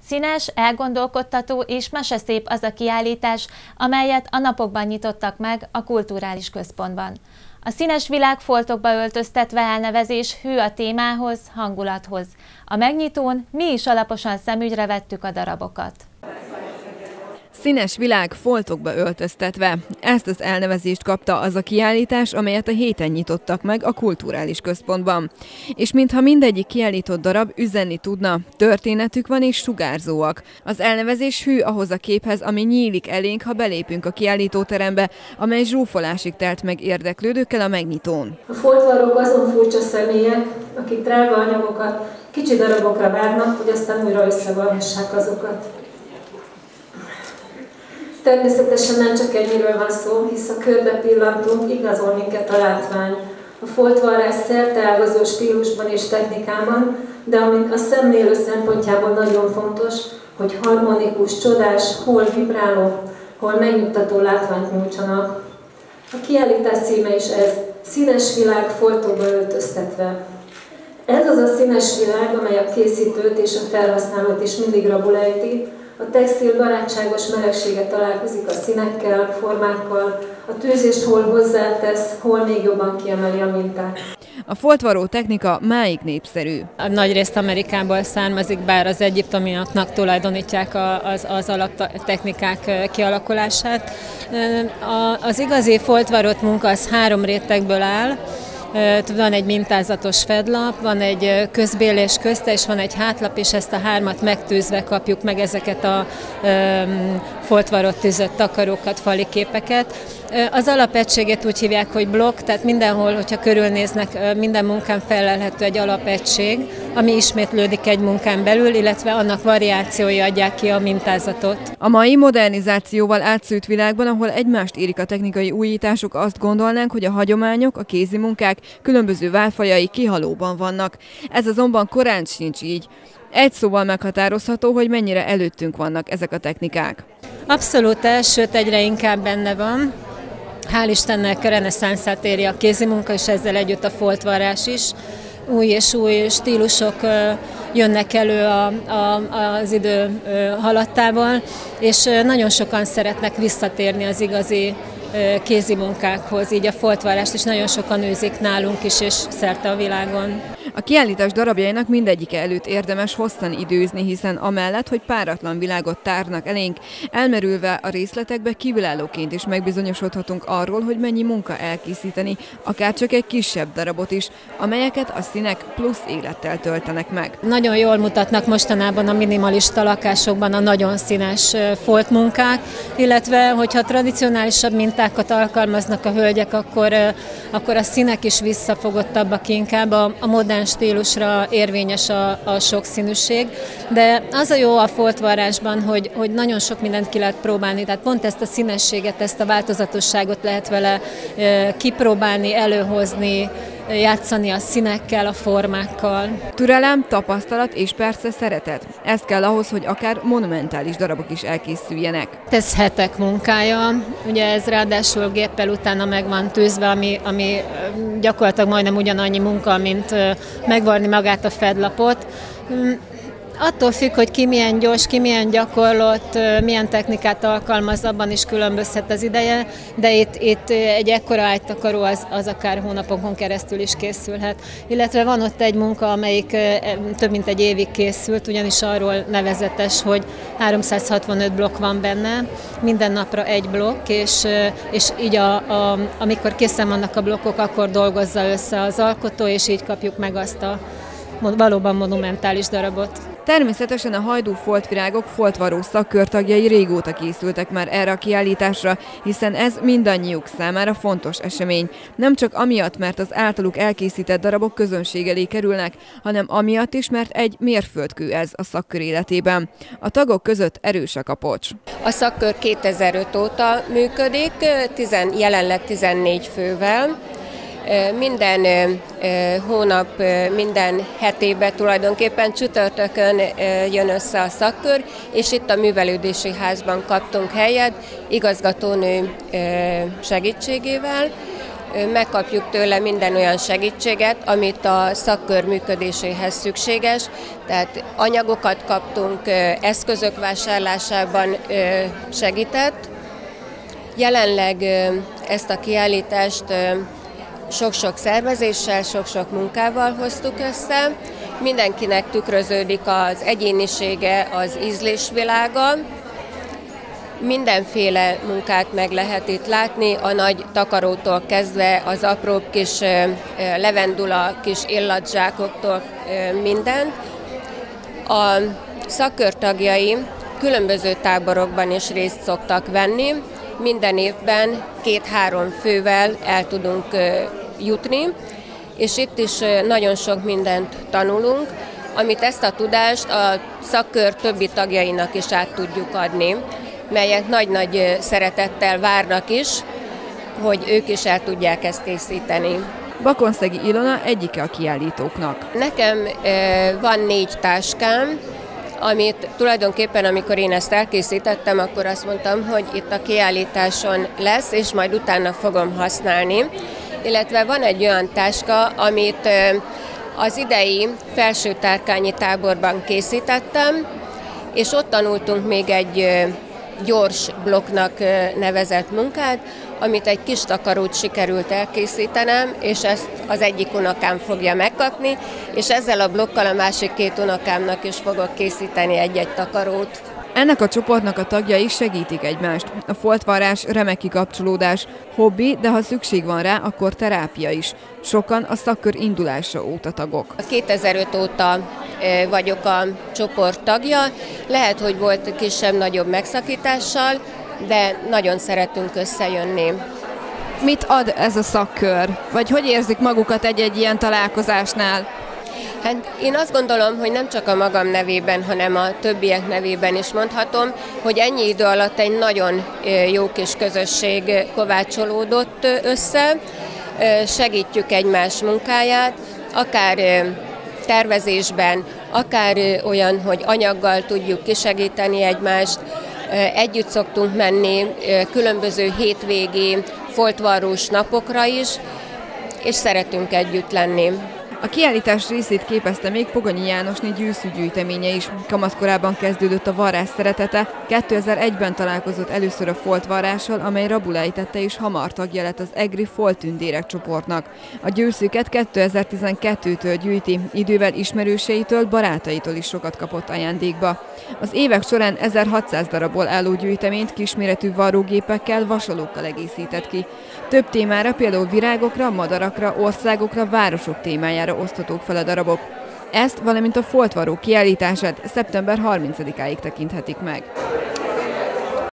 Színes, elgondolkodtató és meseszép az a kiállítás, amelyet a napokban nyitottak meg a Kulturális Központban. A színes világ foltokba öltöztetve elnevezés hű a témához, hangulathoz. A megnyitón mi is alaposan szemügyre vettük a darabokat. Színes világ foltokba öltöztetve. Ezt az elnevezést kapta az a kiállítás, amelyet a héten nyitottak meg a Kulturális Központban. És mintha mindegyik kiállított darab üzenni tudna, történetük van és sugárzóak. Az elnevezés hű ahhoz a képhez, ami nyílik elénk, ha belépünk a kiállítóterembe, amely zsúfolásig telt meg érdeklődőkkel a megnyitón. A foltvarrók azon furcsa személyek, akik drága anyagokat kicsi darabokra vágnak, hogy aztán újra összevarhassák azokat. Természetesen nem csak ennyiről van szó, hisz a körbe pillantunk, igazol minket a látvány. A foltvarrás szerteágazó stílusban és technikában, de amit a szemlélő szempontjából nagyon fontos, hogy harmonikus, csodás, hol vibráló, hol megnyugtató látványt nyújtsanak. A kiállítás címe is ez, Színes világ foltokba öltöztetve. Ez az a színes világ, amely a készítőt és a felhasználót is mindig rabul ejti. A textil barátságos melegsége találkozik a színekkel, formákkal, a tűzést hol hozzátesz, hol még jobban kiemeli a mintát. A foltvarró technika máig népszerű. Nagyrészt Amerikából származik, bár az egyiptomiaknak tulajdonítják az alaptechnikák kialakulását. Az igazi foltvarrott munka az 3 rétegből áll. Van egy mintázatos fedlap, van egy közbélés közte, és van egy hátlap, és ezt a 3-at megtűzve kapjuk meg ezeket a foltvarrott tűzött takarókat, fali képeket. Az alapegységét úgy hívják, hogy blokk, tehát mindenhol, hogyha körülnéznek, minden munkán felelhető egy alapegység, ami ismétlődik egy munkán belül, illetve annak variációi adják ki a mintázatot. A mai modernizációval átszűrt világban, ahol egymást érik a technikai újítások, azt gondolnánk, hogy a hagyományok, a kézimunkák különböző válfajai kihalóban vannak. Ez azonban korán sincs így. Egy szóval meghatározható, hogy mennyire előttünk vannak ezek a technikák. Abszolút, sőt egyre inkább benne van. Hál' Istennek reneszánszát éri a kézimunka, és ezzel együtt a foltvarrás is. Új és új stílusok jönnek elő az idő haladtával, és nagyon sokan szeretnek visszatérni az igazi kézimunkákhoz, így a foltvarrást is nagyon sokan űzik nálunk is, és szerte a világon. A kiállítás darabjainak mindegyike előtt érdemes hosszan időzni, hiszen amellett, hogy páratlan világot tárnak elénk, elmerülve a részletekbe kívülállóként is megbizonyosodhatunk arról, hogy mennyi munka elkészíteni, akár csak egy kisebb darabot is, amelyeket a színek plusz élettel töltenek meg. Nagyon jól mutatnak mostanában a minimalista lakásokban a nagyon színes foltmunkák, illetve hogyha tradicionálisabb mintákat alkalmaznak a hölgyek, akkor a színek is visszafogottabbak inkább, a modern stílusra érvényes a sokszínűség, de az a jó a foltvarrásban, hogy nagyon sok mindent ki lehet próbálni, tehát pont ezt a színességet, ezt a változatosságot lehet vele kipróbálni, előhozni, játszani a színekkel, a formákkal. Türelem, tapasztalat és persze szeretet. Ez kell ahhoz, hogy akár monumentális darabok is elkészüljenek. Ez hetek munkája, ugye ez ráadásul géppel utána meg van tűzve, ami gyakorlatilag majdnem ugyanannyi munka, mint megvarni magát a fedlapot. Attól függ, hogy ki milyen gyors, ki milyen gyakorlott, milyen technikát alkalmaz, abban is különbözhet az ideje, de itt egy ekkora ágytakaró az akár hónapokon keresztül is készülhet. Illetve van ott egy munka, amelyik több mint egy évig készült, ugyanis arról nevezetes, hogy 365 blokk van benne, minden napra egy blokk, és így amikor készen vannak a blokkok, akkor dolgozza össze az alkotó, és így kapjuk meg azt a valóban monumentális darabot. Természetesen a Hajdú foltvirágok foltvarró szakkörtagjai régóta készültek már erre a kiállításra, hiszen ez mindannyiuk számára fontos esemény. Nem csak amiatt, mert az általuk elkészített darabok közönség elé kerülnek, hanem amiatt is, mert egy mérföldkő ez a szakkör életében. A tagok között erős a kapocs. A szakkör 2005 óta működik, jelenleg 14 fővel. Minden hónap, minden hetében tulajdonképpen csütörtökön jön össze a szakkör, és itt a művelődési házban kaptunk helyet igazgatónő segítségével. megkapjuk tőle minden olyan segítséget, amit a szakkör működéséhez szükséges. Tehát anyagokat kaptunk, eszközök vásárlásában segített. Jelenleg ezt a kiállítást sok-sok szervezéssel, sok-sok munkával hoztuk össze. Mindenkinek tükröződik az egyénisége, az ízlésvilága. Mindenféle munkát meg lehet itt látni, a nagy takarótól kezdve az apróbb kis levendula, kis illatzsákoktól mindent. A szakkör tagjai különböző táborokban is részt szoktak venni. Minden évben 2-3 fővel el tudunk jutni, és itt is nagyon sok mindent tanulunk, amit ezt a tudást a szakkör többi tagjainak is át tudjuk adni, melyek nagy-nagy szeretettel várnak is, hogy ők is el tudják ezt készíteni. Bakonszegi Ilona egyike a kiállítóknak. Nekem van 4 táskám, amit tulajdonképpen, amikor én ezt elkészítettem, akkor azt mondtam, hogy itt a kiállításon lesz, és majd utána fogom használni. Illetve van egy olyan táska, amit az idei felsőtárkányi táborban készítettem, és ott tanultunk még egy gyors blokknak nevezett munkát, amit egy kis takarót sikerült elkészítenem, és ezt az egyik unokám fogja megkapni, és ezzel a blokkal a másik 2 unokámnak is fogok készíteni egy-egy takarót. Ennek a csoportnak a tagjai segítik egymást. A foltvarrás remek kikapcsolódás, hobbi, de ha szükség van rá, akkor terápia is. Sokan a szakkör indulása óta tagok. 2005 óta vagyok a csoport tagja, lehet, hogy volt kisebb-nagyobb megszakítással, de nagyon szeretünk összejönni. Mit ad ez a szakkör? Vagy hogy érzik magukat egy-egy ilyen találkozásnál? Hát én azt gondolom, hogy nem csak a magam nevében, hanem a többiek nevében is mondhatom, hogy ennyi idő alatt egy nagyon jó kis közösség kovácsolódott össze, segítjük egymás munkáját, akár tervezésben, akár olyan, hogy anyaggal tudjuk kisegíteni egymást, együtt szoktunk menni különböző hétvégi foltvarrós napokra is, és szeretünk együtt lenni. A kiállítás részét képezte még Pogonyi Jánosné gyűjteménye is. Kamaszkorában kezdődött a varrás szeretete, 2001-ben találkozott először a foltvarrással, amely rabulejtette és hamar tagja lett az egri folttündérek csoportnak. A győzőket 2012-től gyűjti, idővel ismerőseitől, barátaitól is sokat kapott ajándékba. Az évek során 1600 darabból álló gyűjteményt kisméretű varrógépekkel, vasalókkal egészített ki. Több témára, például virágokra, madarakra, országokra, városok témájára oszthatók fel a darabok. Ezt, valamint a foltvarró kiállítását szeptember 30-áig tekinthetik meg.